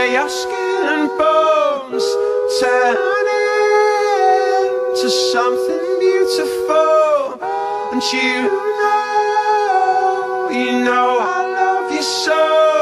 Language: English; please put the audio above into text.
where your skin and bones turn into something beautiful, and you know